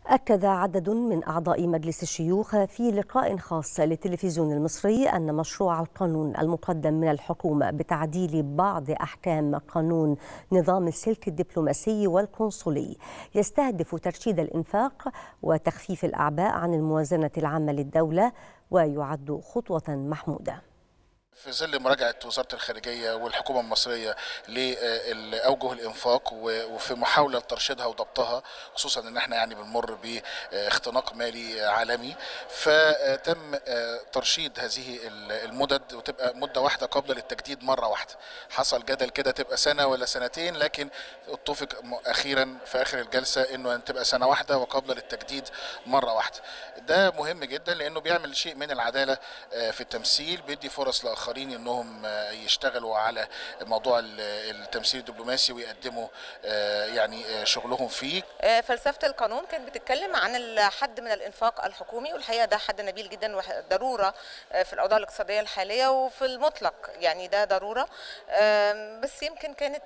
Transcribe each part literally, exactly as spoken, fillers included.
أكد عدد من أعضاء مجلس الشيوخ في لقاء خاص للتلفزيون المصري أن مشروع القانون المقدم من الحكومة بتعديل بعض أحكام قانون نظام السلك الدبلوماسي والقنصلي يستهدف ترشيد الإنفاق وتخفيف الأعباء عن الموازنة العامة للدولة، ويعد خطوة محمودة. في ظل مراجعة وزارة الخارجية والحكومة المصرية لأوجه الإنفاق وفي محاولة لترشيدها وضبطها، خصوصا إن احنا يعني بنمر باختناق مالي عالمي، فتم ترشيد هذه المدد وتبقى مدة واحدة قابلة للتجديد مرة واحدة. حصل جدل كده تبقى سنة ولا سنتين، لكن اتفق أخيرا في آخر الجلسة إنه تبقى سنة واحدة وقابلة للتجديد مرة واحدة. ده مهم جدا لأنه بيعمل شيء من العدالة في التمثيل، بيدي فرص لآخرين انهم يشتغلوا على موضوع التمثيل الدبلوماسي ويقدموا يعني شغلهم فيه. فلسفة القانون كانت بتتكلم عن الحد من الانفاق الحكومي، والحقيقة ده حد نبيل جدا وضرورة في الأوضاع الاقتصادية الحالية وفي المطلق، يعني ده ضرورة. بس يمكن كانت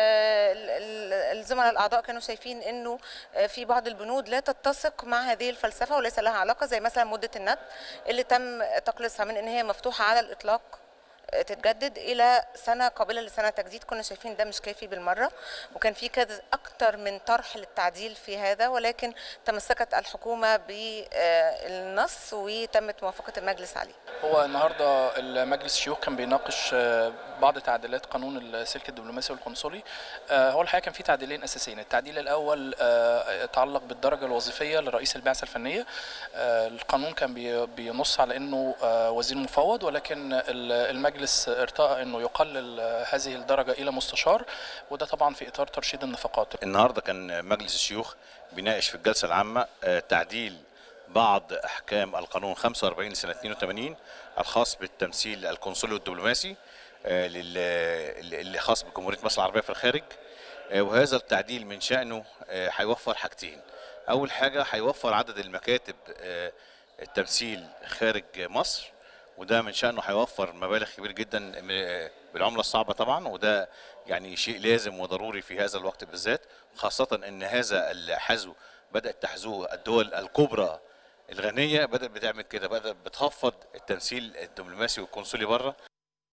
الزملاء الأعضاء كانوا شايفين انه في بعض البنود لا تتسق مع هذه الفلسفة وليس لها علاقة، زي مثلا مدة الند اللي تم تقليصها من ان هي مفتوحة على الإطلاق تتجدد الى سنه قابله لسنه تجديد. كنا شايفين ده مش كافي بالمره، وكان في كذا اكتر من طرح للتعديل في هذا، ولكن تمسكت الحكومه بالنص وتمت موافقه المجلس عليه. هو النهارده المجلس الشيوخ كان بيناقش بعض تعديلات قانون السلك الدبلوماسي والقنصلي. هو الحقيقه كان في تعديلين اساسيين. التعديل الاول يتعلق بالدرجه الوظيفيه لرئيس البعثه الفنيه. القانون كان بينص على انه وزير مفوض، ولكن المجلس المجلس ارتأى انه يقلل هذه الدرجه الى مستشار، وده طبعا في اطار ترشيد النفقات. النهارده كان مجلس الشيوخ بيناقش في الجلسه العامه تعديل بعض احكام القانون خمسة وأربعين لسنه اثنين وثمانين الخاص بالتمثيل القنصلي والدبلوماسي اللي خاص بجمهوريه مصر العربيه في الخارج. وهذا التعديل من شأنه هيوفر حاجتين. اول حاجه هيوفر عدد المكاتب التمثيل خارج مصر، وده من شأنه هيوفر مبالغ كبيرة جدا بالعملة الصعبة طبعا، وده يعني شيء لازم وضروري في هذا الوقت بالذات، خاصة ان هذا الحزو بدأت تحزوه الدول الكبرى الغنية، بدأت بتعمل كده، بدأت بتخفض التمثيل الدبلوماسي والقنصلي بره.